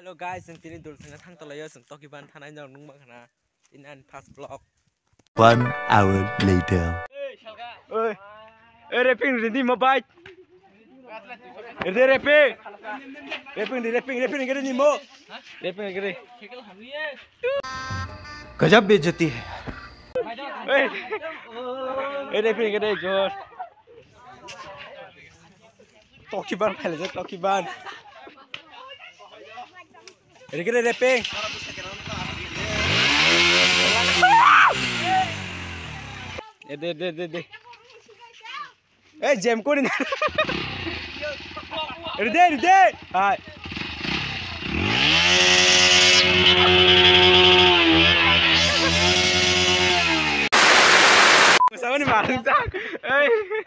Hello guys, yang tini dulu tengah thang tolaya sentok kiban tanah yang nung makna in and past vlog. 1 hour later. Hey Salka. Hey, rapping ready mobile. Rapping. Rapping gede ni mo. Rapping gede. गजब बेइज्जती है Rapping gede Jos. Tokiban pala je tokiban. Gede rapping. De. Jam ko ni. Ready. Hai. Sao ni mà thằng chắc. Ê.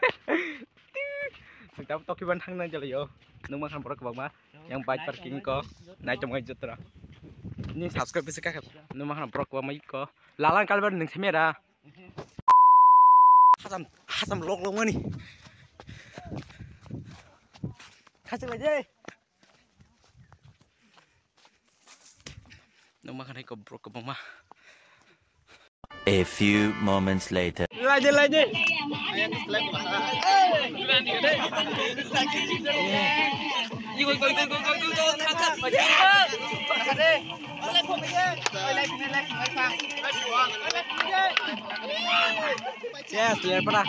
Thằng tao tao ban thằng nan cho yo. Nung ma khan pora ka ba. Yang bike parking ko. Nai trong ngai jutra. Ni subscribe bisa ka. Nung ma khan pora ko mai ko. Lalang kal ban ning semera. Hasam lok ni. Kasih aja. Nung ma khan hai ko bro ko mama. A few moments later. Lagi. Yes, lihat pernah.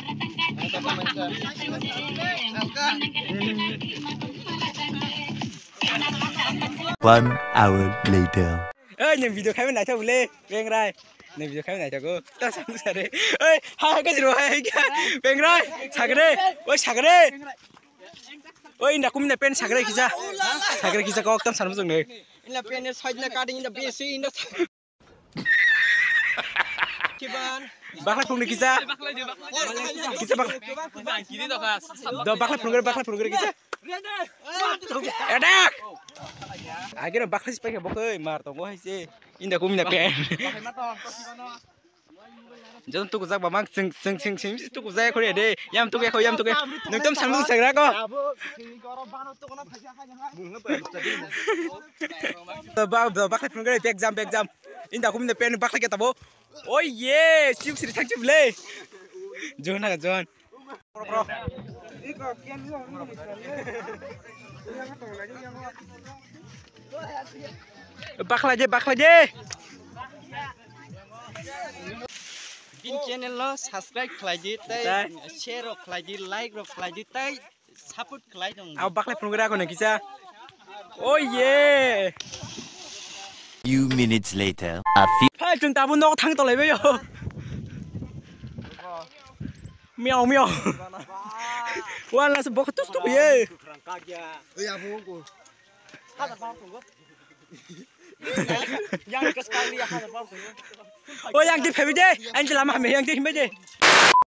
1 hour later. Yang video kami nak coba boleh, pengrai. Yang video kami nak coba, tak sampai sana. Hai kan jeruh hai kan, pengrai, sagre. Indah aku minta pen sagre kisah kau tam sana macam ni. Indah pen sahaja kadang indah besi indah. Kiban. Bakal pun kisah. Kisah bakal. Bakal pun kisah. Edak. Akhirnya bakal sih pakai bokai mar tong gua sih. Indah aku minta pen. Jangan tuh kuzak bamang sing tuh kuzak kau deh. Yam tuh kau. Nungtem sambung segera kau. Bakal pun exam. Indah aku minta pen bakal kita bo. Oh yeah, siuk sih tak boleh. John. Bro. Bakal aja. Bin channel lo subscribe kelaji tay, share kelaji, like kelaji tay, support kelaji dong. Aku bakal program aku nak kisah. Oh yeah. Few minutes later. Hai, chúng ta muốn nó thắng tao lại bây giờ. Mèo. Wah, langsung bawa ketus tuh ye. Yang kesekali ya. Oh, yang di PBJ, yang lama yang di PBJ.